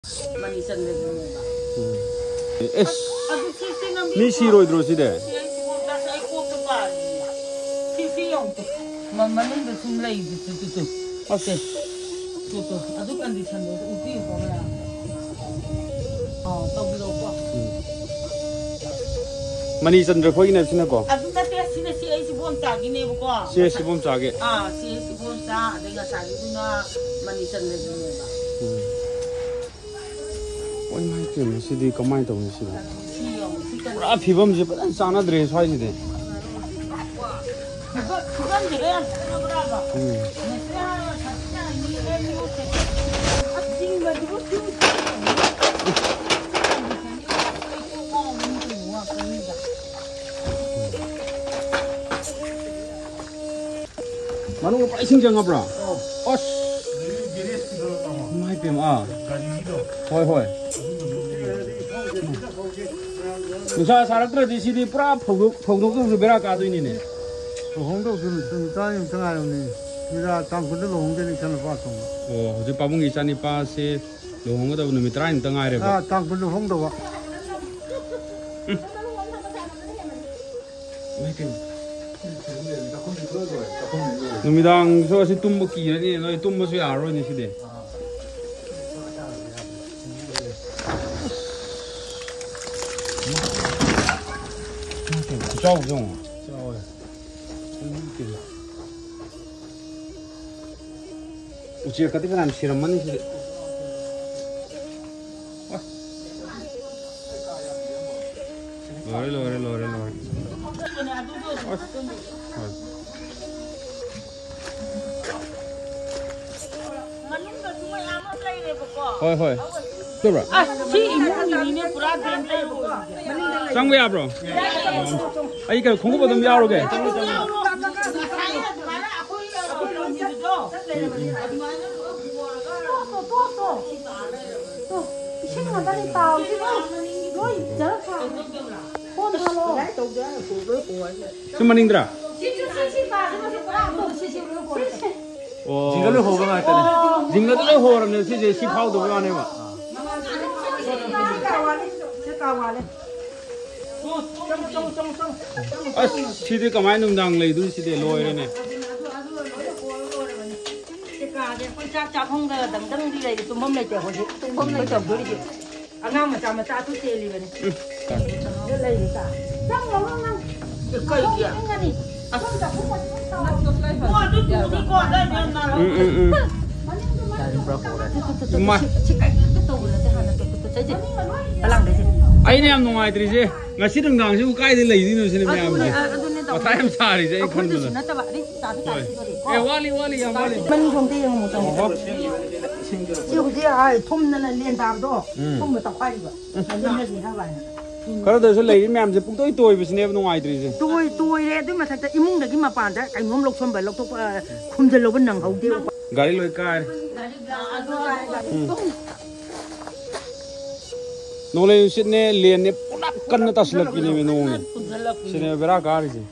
많이 쳤는데. 미시로 들어오시대. 만만한데 숨레이지 뚜뚜. 어때? 뚜뚜. 아주 컨디션도 우리 보면. 떠불어봐. 많이 전들 거기는 지나고. 아주가 때시네 시에시 본자기네 보고. 시에시 본자기. 시에시 본자 내가 자기구나 많이 쳤는데. ôi mai chuyện gì đi có mai tổng gì đó à phi bom gì vẫn sang nó để xoay gì đấy mà nó phải sinh trường ngập rồi mai tìm thôi thôi 누사 살았더라도 시디 뿌라 포독도 베라 가도이니네. 홍도는 다임 정하려니. 우리가 당근도 홍대는 전에 봤어. 어제 빠봉이 있자니 빠세 노홍거다 놈이 트라인 땅아래 봐. 당근도 홍도 봐. 놈이당 소시 ตุ้먹기니 너희 ตุ้먹이 알아니 시대. cháu dùng rồi usia cái làm gì làm gì rồi thôi được rồi sang về bro ấy cái không có bao giờ giao rồi 수만인들아 징가를 호가 했다네 징가를 호라는 시제 시파우도 왜 안 해봐 시대 가만히 농당 레이도 시대 로이네 chắc không ngờ đằng đằng đi này tụi mâm này chở hồi tụi mâm này chở bữa đi anh nào mà cha tôi chơi liền này cái này gì cả chắc nó cái cây kìa mua đứt đi qua đây nên là mà anh em ngoài thì gì ngài sĩ đừng đằng chứ cái gì lấy đi nữa xin em mà thay em xài thì dễ không được wali mình không đi một trong chiều kia ai thum nên là liên đàm đó thum mà tập khoai vậy nên là gì hả vậy cái đó sẽ lấy em sẽ cũng tôi vì xin em ngoài thì gì tôi đấy tức mà thật im mông được cái mà bàn đấy cái ngóm lộc xuân bảy lộc thuốc không thể lâu bên nằng hậu tiêu gari lôi cài nó lên xin nè liền nè đắp cân nó ta sực cái này nó nè xin nè bera cài gì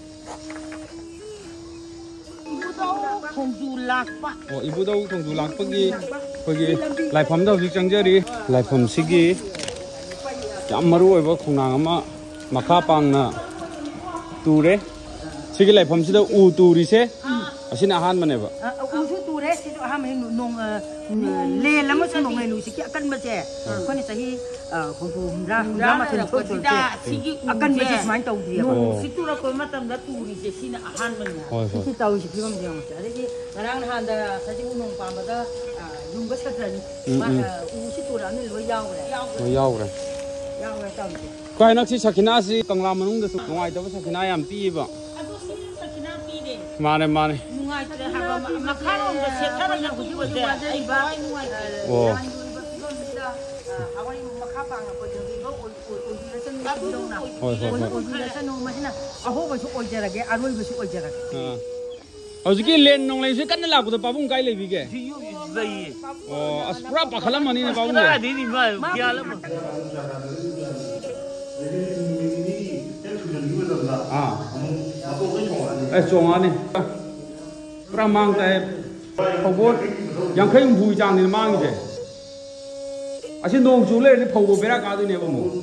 ibu đâu không du lạc cái lại phẩm đâu việc chẳng chơi đi lại phẩm xí cái chạm maru ấy không nàng mà khá pang na tu đấy xí cái lại phẩm xí đâu u tu đi xe xin ahan mà này vậy đấy thì họ mình nông lên lắm mà nông này nông cái cân mà trẻ con này thì không phù ra mà thành phố rồi cân mà chỉ mang tàu gì à thì tu ra coi mà tầm đó tu thì chỉ là han mình thì tàu chỉ không nhiều mà đấy thì đang han là sai chỉ nông farm mà đó dùng cái sắt rần mà chỉ tu ra nên lối dao rồi tàu coi nó chỉ sakina gì càng làm mình không được ngoài đâu sakina làm pi vậy mà này mà khá là một chiếc khá là nhiều cái gì vậy ai ba ai nuôi mà khá bằng là có chuyện gì đó ôi là sân đá đâu nào ôi là sân đâu mà thế nào hô vào chỗ ôi giờ là cái ăn vào chỗ ôi giờ là ở cái lên nông lên sẽ cắt nó làm của tao bung cái này vì cái aspra pakhalam mani na bung cái đi mà kia lắm chong anh pra mang tay không bớt, yang khay bùi chang thì mang gì, Asin nong chu le ni phau bera ka du ne ba mu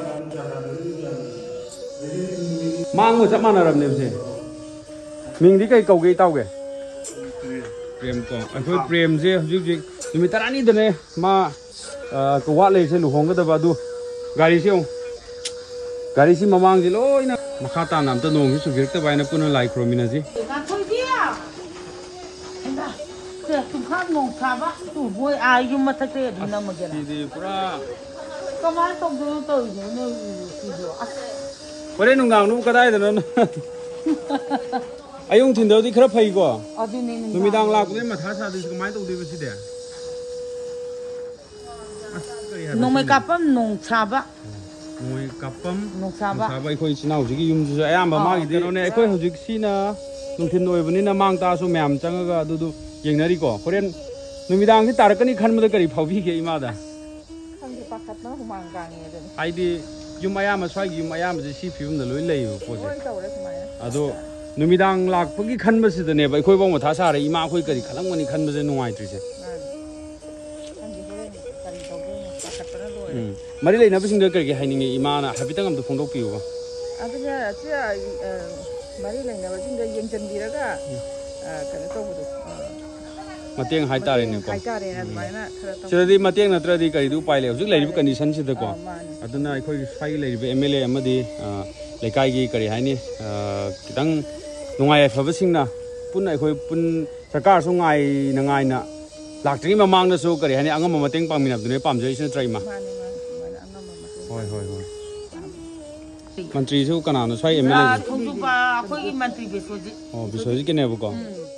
mang ngo chap mana ram ne se ming di kai kau ge tau ge prem ko ai prem je juk mi tarani de ne ma ko wa le se lu hong ga da ba du gari se gari si mamang ji loi na makha ta nam ta nong su vir ta bai na pun lai kromina ji ka thoi dia anda ke tu khan nong kha ba tu boy ayu ma thak te na ma gena di pura kama to du to ne si do pare nung gang nu ka dai da na ayung thin do di khara phai ko adu ne tu mi dang la ko ma tha sa di ko mai to di ba si de nong mai kapam nong cha ba Mui kapam nong cha ba khoi chinau ji gi yum ju ayam ba ma gi de no ne khoi hu ji si na nung thin noi bani na mang ta su myam chang ga du yeng na ri ko koren numidang ki tarakani khan ma da kari phau bi ke ima da khang di pakat na humang gang ne de ai di yum ayam ma swai gi yum ayam ji si phim da loi lei ko je oi taw le smai ado numidang lak pagi khan ma si da ne ba khoi bong ma tha sa re ima khoi kari khalang mani khan ma je nungai tri se mari lei na bising da kari hai ni ima na habitang am da phong dok pi ba adunya sia mari lai na jing da yeng chen bi ra ga ka na to bu mateng hai ta re ne ko hai ta re na mai na sira di mateng na tra di kari du pai le hujik lei bi condition si da ko aduna ai khoi sai lei bi MLA amadi lekai gi kari hai ni kitang nungai fa ba sing na pun ai khoi pun sarkar su ngai na laktri ma mang na su kari hai ni angam ma mateng pang minap du ne pam jai sin trai ma hoi mantri su kana na sai MLA thong du ba khoi mantri be so ji oh bi so ji ke ne bu ko